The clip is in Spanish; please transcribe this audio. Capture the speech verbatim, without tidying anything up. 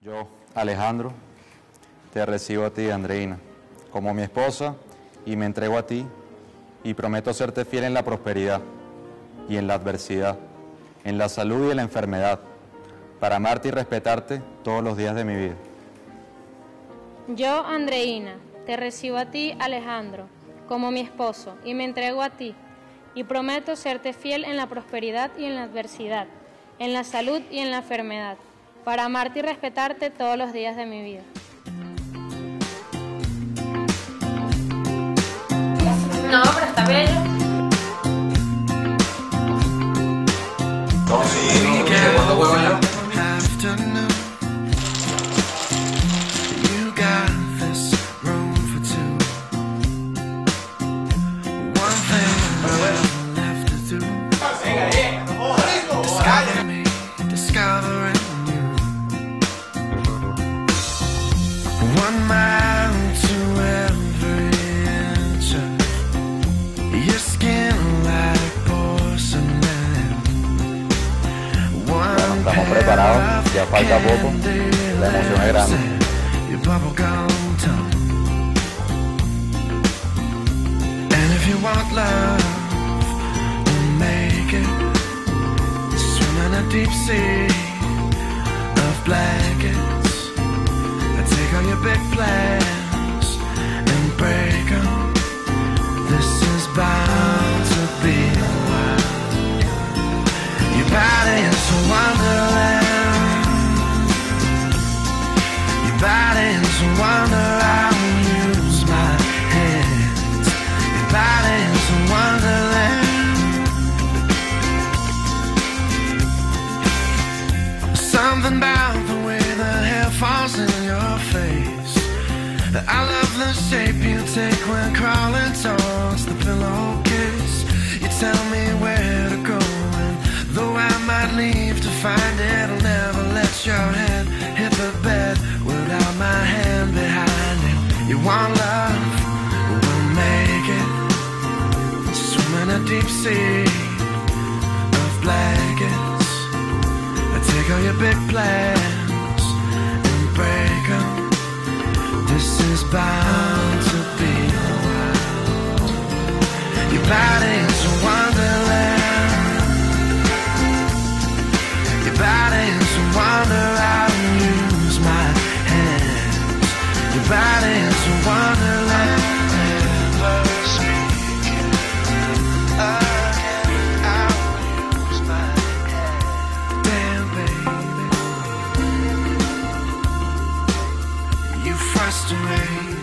Yo, Alejandro, te recibo a ti, Andreina, como mi esposa y me entrego a ti y prometo serte fiel en la prosperidad y en la adversidad, en la salud y en la enfermedad, para amarte y respetarte todos los días de mi vida. Yo, Andreina, te recibo a ti, Alejandro, como mi esposo y me entrego a ti y prometo serte fiel en la prosperidad y en la adversidad, en la salud y en la enfermedad, para amarte y respetarte todos los días de mi vida. No, pero está bello. No, sí, no, ¿de cuándo juego yo? One mile to every inch of your skin like porcelain. Bueno, estamos preparados, ya falta poco, la emoción es grande. Your bubblegum tongue. And if you want love, we'll make it. Swim in a deep sea of blankets. Take all your big plans and break them. This is bound to be a while. Your body is a wonderland. Your body is a wonder. I will use my hands. Your body is a wonderland. Something about the way the hair falls in your face. I love the shape you take when crawling towards the pillowcase. You tell me where to go, and though I might leave to find it, I'll never let your head hit the bed without my hand behind it. You want love, we'll make it. Swim in a deep sea of blankets. Take all your big plans and break them. This is bound to be a while. Your body is a wonderland. Your body is a wonder. I will use my hands. Your body is a wonderland. Never speaking again. I will use my hands. Damn, baby, you frustrate